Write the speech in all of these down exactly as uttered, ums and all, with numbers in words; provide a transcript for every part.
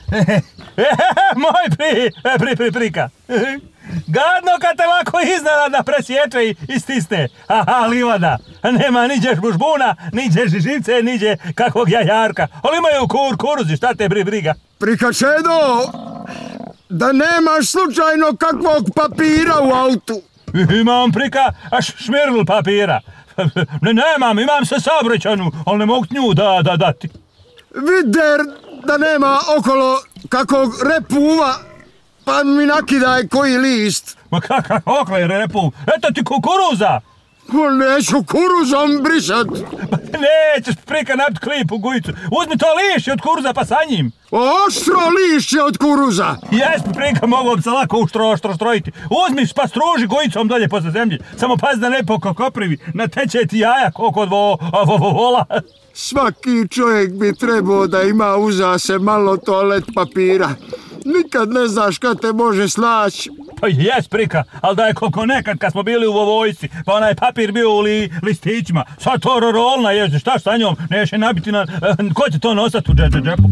Moj pri, pri, pri, prika. Gadno kad te ovako iznenada presječe i istisne. Aha, livada. Nema niđe žbužbuna, niđe živce, niđe kakvog jajarka. Ali imaju kur, kuruzi, šta te briga? Prika Čedo, da nemaš slučajno kakvog papira u autu. Imam prika, a šmirl papira. Ne, nemam, imam se saobraćajnu, ali ne mogu nju da, da dati. Vider da nema okolo kakvog repuva, pa mi nakidaj koji list. Ma kakav okolo repuv? Eto ti kukuruza. Neću kukuruzom brisat. Nećeš prika napiti klip u gujicu. Uzmi to lišće od kuruza pa sa njim. Oštro lišće od kuruza. Jes, prika, mogu bi se lako uštro, oštro strojiti. Uzmi pa struži gujicom dolje posle zemlje. Samo pazi da ne pokoprivi. Nateče ti jaja koliko od vo, vo, vo, vola. Svaki čovjek bi trebao da ima uza se malo toalet papira. Nikad ne znaš kad te može slaći. Pa jes, prika, ali da je koliko nekad kad smo bili u vojsci, pa onaj papir bio u li, listićima. Sad to rolna ježde, šta sa njom? Neće nabiti na... Ko će to nosati u dže, dže, džepu?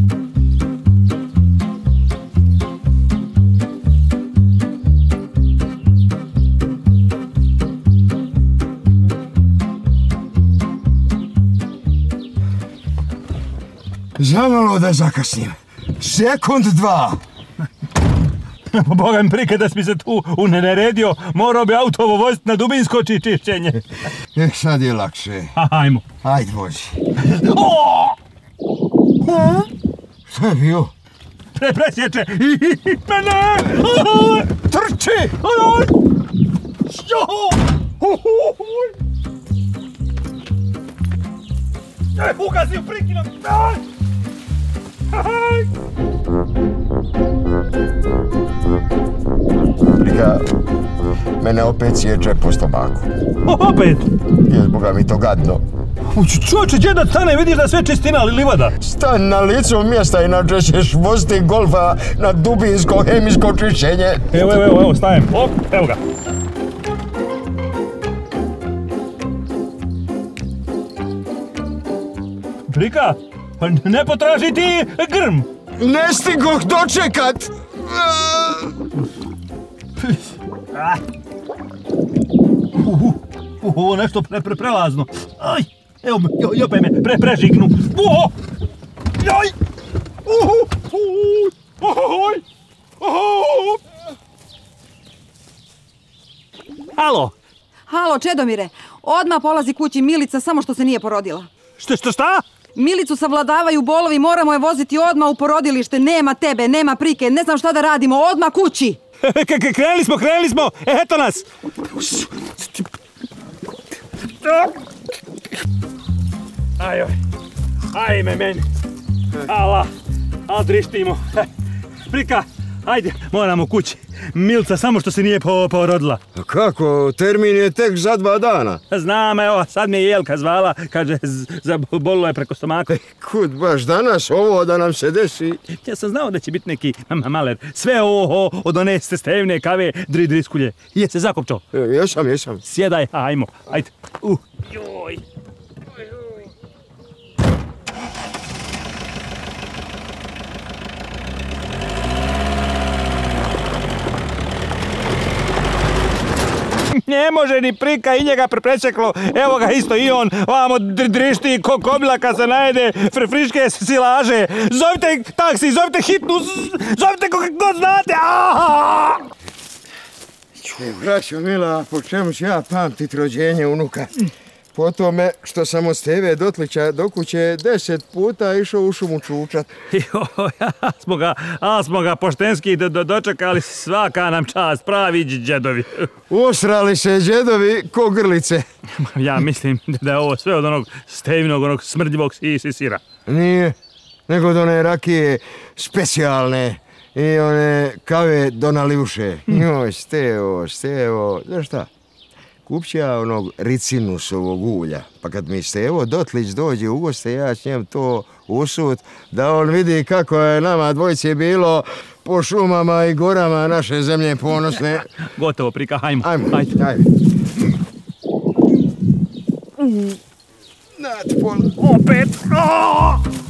Zamalo da zakasnim. Sekund dva. Boga mi prike da si mi se tu uneredio, morao bi autovo voziti na dubinsko čišćenje. Eh, sad je lakše. Hajmo. Ajde, vozi. Šta je bio? Pre, presječe. Mene! Trči! Ugazi u prikinom! Prika, mene opet sječe po stomaku. Opet? Je zboga mi to gadno. Čovječe, gdje da stane, vidiš da sve čistina ali livada? Stan na licu mjesta, inače ćeš voziti golfa na dubinsko hemijsko čišćenje. Evo, evo, evo, evo, stajem. Op, evo ga. Prika, ne potraži ti grm. Ne stigoh dočekat. Ovo nešto pre, pre, prelazno. Aj, evo me, i opet me pre, prežignu. Uho! Jaj! Uhu! Uhu! Uhu! Halo! Halo, Čedomire, odmah polazi kući Milica, samo što se nije porodila. Šta, šta, šta? Milicu savladavaju bolovi, moramo je voziti odmah u porodilište. Nema tebe, nema prike, ne znam šta da radimo, odmah kući! Krenuli smo, krenuli smo, eto nas! Ajoj, ajme meni. Ala, al drištimo. Prika, ajde, moramo kući. Milca samo što se nije po, porodila. A kako? Termin je tek za dva dana. Znam, evo, sad mi je Jelka zvala, kaže, zabolilo je preko stomaka. E, kud baš danas ovo da nam se desi? Ja sam znao da će biti neki maler. Sve ovo od one stevne kave dri driskulje. Je se zakopčao? E, jesam, jesam. Sjedaj, ajmo, ajde. Uh, joj. Ne može ni prika i njega prepreseklo. Evo ga isto i on vamo drišti ko kobila kad se najede fr friške silaže. Zovite taksi, zovite hitnu, zovite koga god znate. Braćo mila, po čemu ću ja pamtit rođenje unuka? Po tome što sam od Steve Dotlića do kuće deset puta išao u šumu čučat. Jo, ja smo ga, a smo ga poštenski do, do, dočekali, svaka nam čast, pravi džedovi. Usrali se džedovi ko grlice. Ja mislim da je ovo sve od onog Stevinog, onog smrdljivog sira. Nije, nego od one rakije specijalne i one kave do nalivuše. Joj, Stevo, Stevo, znaš šta? Kupće ja onog ricinusovog ulja, pa kad mi Stevo Dotlić dođe u goste, ja ću njem to usut, da on vidi kako je nama dvojci bilo po šumama i gorama naše zemlje ponosne. Gotovo, prika, hajmo. Ajmo, ajde. Ajde. Nat pola. Opet!